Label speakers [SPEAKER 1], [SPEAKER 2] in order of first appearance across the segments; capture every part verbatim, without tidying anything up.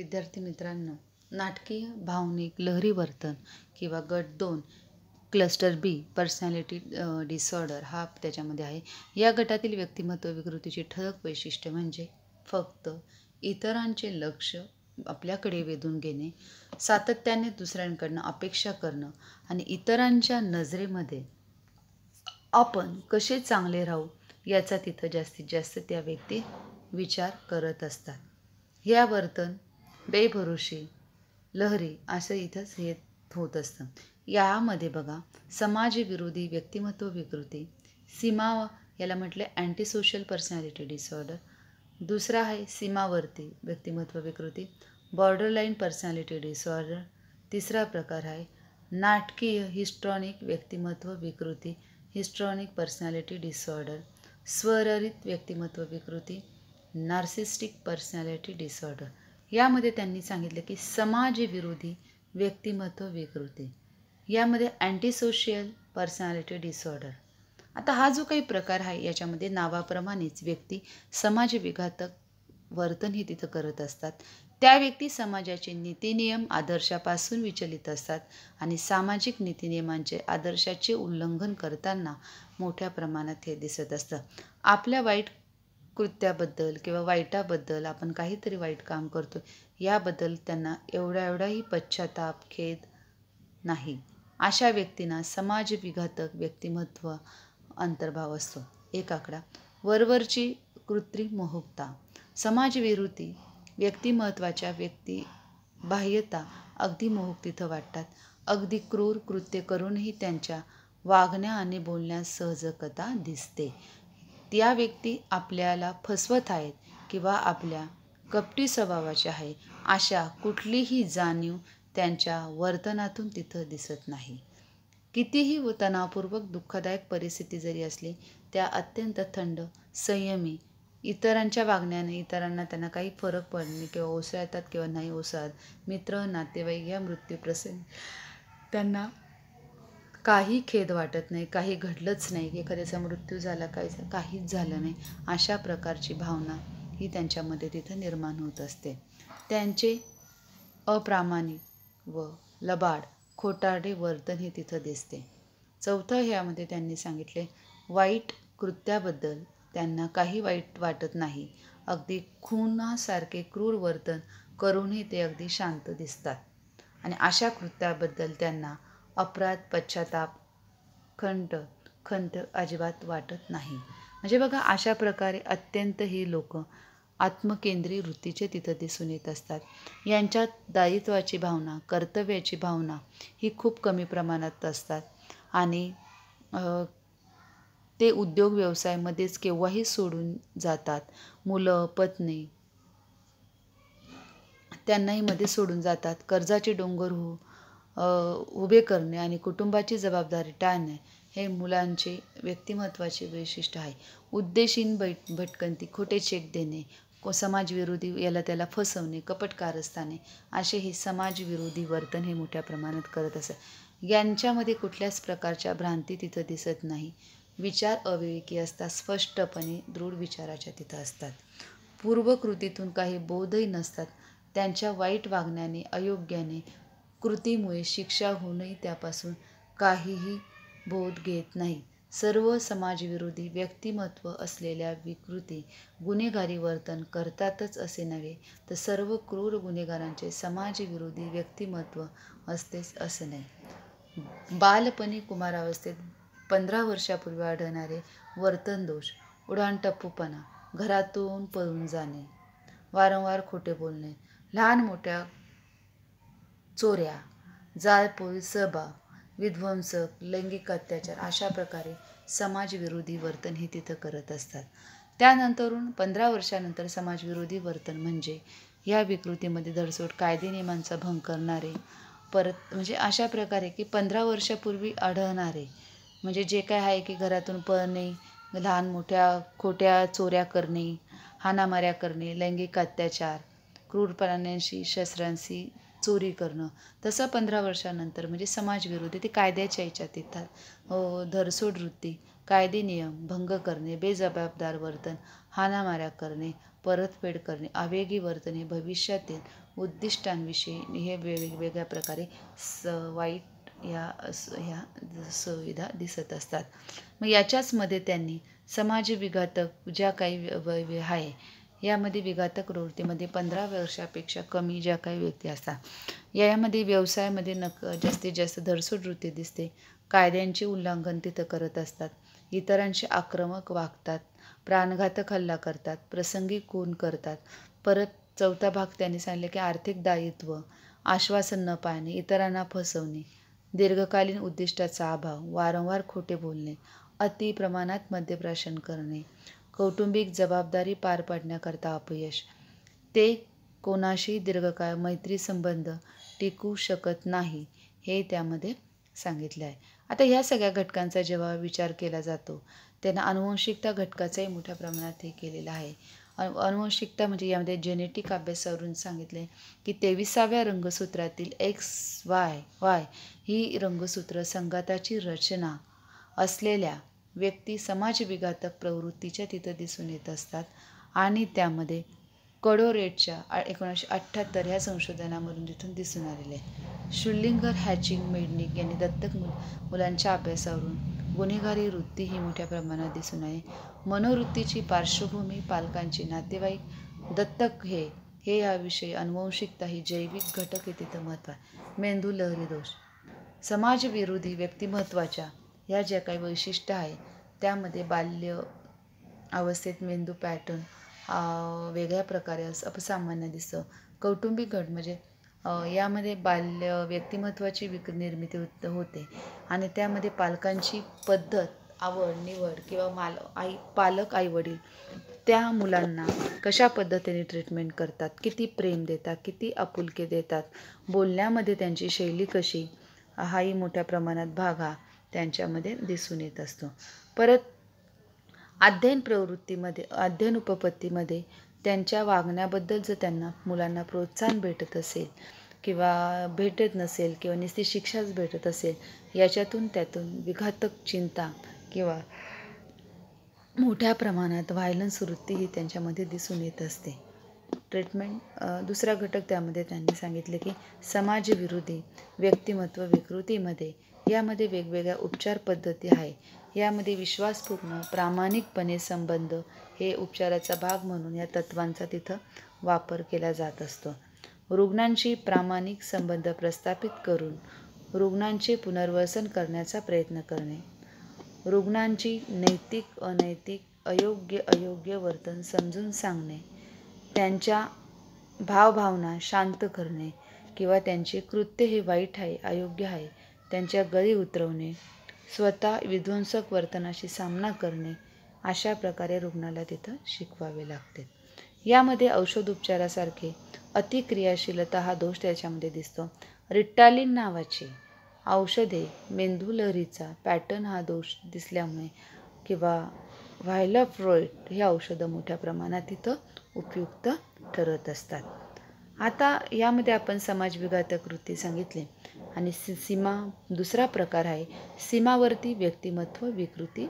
[SPEAKER 1] विद्यार्थी मित्रांनो, नाटकीय भावनिक लहरी वर्तन किंवा गट दोन क्लस्टर बी पर्सनॅलिटी डिसऑर्डर हा त्याच्यामध्ये आहे. या गटातील व्यक्तिमत्व विकृतीची ठळक वैशिष्ट्य म्हणजे फक्त इतरांचे लक्ष आपल्याकडे वेधून घेणे, सातत्याने दुसऱ्यांकडनं अपेक्षा करणं आणि इतरांच्या नजरेमध्ये आपण कसे चांगले राहू याचा तिथं जास्तीत जास्त त्या व्यक्ती विचार करत असतात. या वर्तन बेभरोशी लहरी असं इथंच हे होत असतं. यामध्ये बघा, समाजविरोधी व्यक्तिमत्व विकृती, सीमा याला म्हटलं अँटी सोशल पर्सनॅलिटी डिसऑर्डर. दुसरा आहे सीमावर्ती व्यक्तिमत्व विकृती, बॉर्डरलाईन पर्सनॅलिटी डिसऑर्डर. तिसरा प्रकार आहे नाटकीय हिस्ट्रॉनिक व्यक्तिमत्व विकृती, हिस्ट्रॉनिक पर्सनॅलिटी डिसऑर्डर. स्वररित व्यक्तिमत्व विकृती, नार्सिस्टिक पर्सनॅलिटी डिसऑर्डर. यामध्ये त्यांनी सांगितले की समाजविरोधी व्यक्तिमत्व विकृती, यामध्ये अँटी सोशल पर्सनॅलिटी डिसऑर्डर. आता हा जो काही प्रकार आहे याच्यामध्ये नावाप्रमाणेच व्यक्ती समाजविघातक वर्तन ही तिथं करत असतात. त्या व्यक्ती समाजाचे नीतिनियम आदर्शापासून विचलित असतात आणि सामाजिक नीतिनियमांचे आदर्शाचे उल्लंघन करताना मोठ्या प्रमाणात हे दिसत असतं. आपल्या वाईट कृत्याबद्दल किंवा वाईटाबद्दल आपण काहीतरी वाईट काम करतो याबद्दल त्यांना एवढा एवढाही पश्चाताप खेद नाही. अशा व्यक्तींना समाजविघातक व्यक्तिमत्व अंतर्भाव असतो. एक आकडा, वरवरची कृत्रिम मोहकता. समाजविरोधी व्यक्तिमत्वाच्या व्यक्ती बाह्यता अगदी मोहक तिथं वाटतात. अगदी क्रूर कृत्य करूनही त्यांच्या वागण्या आणि बोलण्यात सहजकता दिसते. त्या व्यक्ती आपल्याला फसवत आहेत किंवा आपल्या कपटी स्वभावाचे आहे अशा कुठलीही जाणीव त्यांच्या वर्तनातून तिथं दिसत नाही. कितीही व तणावपूर्वक दुःखदायक परिस्थिती जरी असली त्या अत्यंत थंड, संयमी, इतरांच्या वागण्याने इतरांना त्यांना काही फरक पडणे किंवा ओसळतात किंवा नाही ओसळत, मित्र नातेवाईक या मृत्यूप्रसंगी त्यांना काही खेद वाटत नाही, काही घडलंच नाही, एखाद्याचा मृत्यू झाला, काही काहीच झालं नाही, अशा प्रकारची भावना ही त्यांच्यामध्ये तिथं निर्माण होत असते. त्यांचे अप्रामाणिक व लबाड खोटारडे वर्तन हे तिथं दिसते. चौथं ह्यामध्ये त्यांनी सांगितले वाईट कृत्याबद्दल त्यांना काही वाईट वाटत नाही. अगदी खुनासारखे क्रूर वर्तन करूनही ते अगदी शांत दिसतात आणि अशा कृत्याबद्दल त्यांना अपराध पश्चाताप खंत खंत अजिबात वाटत नाही. म्हणजे बघा, अशा प्रकारे अत्यंत ही लोक आत्मकेंद्री वृत्तीचे तिथं दिसून येत असतात. यांच्यात दायित्वाची भावना, कर्तव्याची भावना ही खूप कमी प्रमाणात असतात आणि ते उद्योग व्यवसायामध्येच केव्हाही सोडून जातात. मुलं पत्नी त्यांनाही मध्ये सोडून जातात. कर्जाचे डोंगर हो उभे करणे आणि कुटुंबाची जबाबदारी टाळणे हे मुलांचे व्यक्तिमत्वाचे वैशिष्ट्य आहे. उद्देशीन बैठ भटकंती, खोटे चेक देणे, समाजविरोधी याला त्याला फसवणे, कपट कारस्थाने असे हे समाजविरोधी वर्तन हे मोठ्या प्रमाणात करत असतात. यांच्यामध्ये कुठल्याच प्रकारच्या भ्रांती तिथं दिसत नाही. विचार अविवेकी असतात, स्पष्टपणे दृढ विचाराच्या तिथं असतात. पूर्वकृतीतून काही बोधही नसतात. त्यांच्या वाईट वागण्याने, अयोग्याने कृतीमुळे शिक्षा होऊनही त्यापासून काहीही बोध घेत नाही. सर्व समाजविरोधी व्यक्तिमत्व असलेल्या विकृती गुन्हेगारी वर्तन करतातच असे नव्हे, तर सर्व क्रूर गुन्हेगारांचे समाजविरोधी व्यक्तिमत्व असतेच असं नाही. बालपणी कुमारावस्थेत पंधरा वर्षापूर्वी आढळणारे वर्तनदोष, उडाणटप्पूपणा, घरातून पळून जाणे, वारंवार खोटे बोलणे, लहान मोठ्या चोऱ्या, जाळपोळ, सहभाग, विध्वंसक, लैंगिक अत्याचार अशा प्रकारे समाजविरोधी वर्तन हे तिथं करत असतात. त्यानंतरून पंधरा वर्षानंतर समाजविरोधी वर्तन म्हणजे ह्या विकृतीमध्ये धडसोड, कायदे नियमांचा भंग करणारे, परत म्हणजे अशा प्रकारे की पंधरा वर्षापूर्वी आढळणारे म्हणजे जे काय आहे की घरातून पळणे, लहान मोठ्या खोट्या चोऱ्या करणे, हाणामाऱ्या करणे, लैंगिक अत्याचार, क्रूर प्राण्यांशी शस्त्रांशी चोरी करणं, तसं पंधरा वर्षानंतर म्हणजे समाजविरोधी ते कायद्याच्या याच्यात येतात. हो, धरसोड वृत्ती, कायदे नियम भंग करणे, बेजबाबदार वर्तन, हाणामाऱ्या करणे, परतफेड करणे, आवेगी वर्तन हे भविष्यातील उद्दिष्टांविषयी हे वेगवेगळ्या प्रकारे स वाईट या ह्या सुविधा दिसत असतात. मग याच्याच मध्ये त्यांनी समाज विघातक ज्या काही आहे यामध्ये विघातक प्रवृत्तीमध्ये पंधरा वर्षापेक्षा कमी ज्या काही व्यक्ती असतात यामध्ये व्यवसायामध्ये नक जास्तीत जास्त धरसोड वृत्ती दिसते. कायद्यांचे उल्लंघन तिथं करत असतात, इतरांशी आक्रमक वागतात, प्राणघातक हल्ला करतात, प्रसंगी खून करतात. परत चौथा भाग त्यांनी सांगितले की आर्थिक दायित्व, आश्वासन न पाळणे, इतरांना फसवणे, दीर्घकालीन उद्दिष्टाचा अभाव, वारंवार खोटे बोलणे, अति प्रमाणात मद्यप्राशन करणे, कौटुंबिक जबाबदारी पार पाडण्याकरता अपयश, ते कोणाशी दीर्घकाळ मैत्री संबंध टिकू शकत नाही हे त्यामध्ये सांगितले आहे. आता ह्या सगळ्या घटकांचा जेव्हा विचार केला जातो त्यांना अनुवंशिकता घटकाचाही मोठ्या प्रमाणात हे केलेला आहे. अनुवंशिकता म्हणजे यामध्ये जेनेटिक अभ्यासावरून सांगितले की तेविसाव्या रंगसूत्रातील एक्स वाय वाय ही रंगसूत्र संघाताची रचना असलेल्या व्यक्ती समाज विघातक प्रवृत्तीच्या तिथं दिसून येत असतात. आणि त्यामध्ये कडोरेटच्या एकोणीसशे अठ्ठ्याहत्तर ह्या संशोधनामधून तिथून दिसून आलेले आहे. शुल्लिंगर, हॅचिंग, मेडनिक यांनी दत्तक मुल मुलांच्या अभ्यासावरून गुन्हेगारी वृत्ती ही मोठ्या प्रमाणात दिसून आहे. मनोवृत्तीची पार्श्वभूमी, पालकांची नातेवाईक, दत्तक हे हे याविषयी अनुवंशिकता ही जैविक घटक हे तिथं महत्त्व आहे. मेंदू लहरी दोष, समाजविरोधी व्यक्तिमत्वाच्या ह्या ज्या काही वैशिष्ट्य आहे त्यामध्ये बाल्य अवस्थेत मेंदू पॅटर्न वेगळ्या प्रकारे अपसामान्य दिसतं. कौटुंबिक घट म्हणजे यामध्ये बाल्य व्यक्तिमत्वाची विक निर्मिती होते आणि त्यामध्ये पालकांची पद्धत, आवड निवड किंवा माल आई पालक आईवडील त्या मुलांना कशा पद्धतीने ट्रीटमेंट करतात, किती प्रेम देतात, किती आपुलके देतात, बोलण्यामध्ये त्यांची शैली कशी, हाही मोठ्या प्रमाणात भाग हा त्यांच्यामध्ये दिसून येत असतो. परत अध्ययन प्रवृत्तीमध्ये अध्ययन उपपत्तीमध्ये त्यांच्या वागण्याबद्दल जर त्यांना मुलांना प्रोत्साहन भेटत असेल किंवा भेटत नसेल किंवा नुसती शिक्षाच भेटत असेल याच्यातून त्यातून विघातक चिंता किंवा मोठ्या प्रमाणात व्हायलन्स वृत्ती ही त्यांच्यामध्ये दिसून येत असते. ट्रीटमेंट दुसरा घटक त्यामध्ये त्यांनी सांगितले की समाजविरोधी व्यक्तिमत्व विकृतीमध्ये यामध्ये वेगवेगळ्या उपचार पद्धती आहे. यामध्ये विश्वासपूर्ण प्रामाणिकपणे संबंध हे उपचाराचा भाग म्हणून या तत्वांचा तिथं वापर केला जात असतो. रुग्णांशी प्रामाणिक संबंध प्रस्थापित करून रुग्णांचे पुनर्वसन करण्याचा प्रयत्न करणे, रुग्णांची नैतिक अनैतिक अयोग्य अयोग्य वर्तन समजून सांगणे, त्यांच्या भावभावना शांत करणे किंवा त्यांचे कृत्य हे वाईट आहे अयोग्य आहे त्यांच्या गळी उतरवणे, स्वतः विध्वंसक वर्तनाशी सामना करणे अशा प्रकारे रुग्णाला तिथं शिकवावे लागते. यामध्ये औषधोपचारासारखे अतिक्रियाशीलता हा दोष त्याच्यामध्ये दिसतो. रिटालिन नावाची औषधे मेंदू लहरीचा पॅटर्न हा दोष दिसल्यामुळे किंवा व्हायलफ्रॉइड हे औषधं मोठ्या प्रमाणात तिथं उपयुक्त ठरत असतात. आता यामध्ये आपण समाजविघातक वृत्ती सांगितली आणि सी सीमा दुसरा प्रकार आहे सीमावर्ती व्यक्तिमत्व विकृती.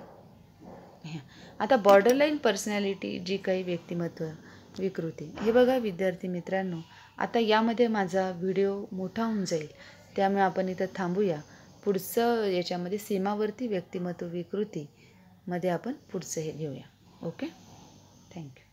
[SPEAKER 1] आता बॉर्डरलाईन पर्सनॅलिटी जी काही व्यक्तिमत्व विकृती हे बघा विद्यार्थी मित्रांनो, आता यामध्ये माझा व्हिडिओ मोठा होऊन जाईल त्यामुळे आपण इथं थांबूया. पुढचं याच्यामध्ये सीमावर्ती व्यक्तिमत्व विकृती मध्ये आपण पुढचं हे घेऊया. Okay, thank you.